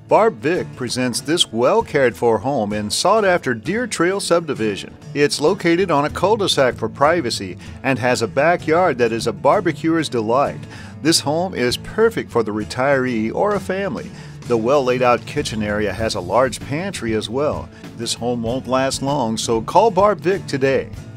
Barb Vick presents this well-cared-for home in sought-after Deer Trail Subdivision. It's located on a cul-de-sac for privacy and has a backyard that is a barbecuer's delight. This home is perfect for the retiree or a family. The well-laid-out kitchen area has a large pantry as well. This home won't last long, so call Barb Vick today.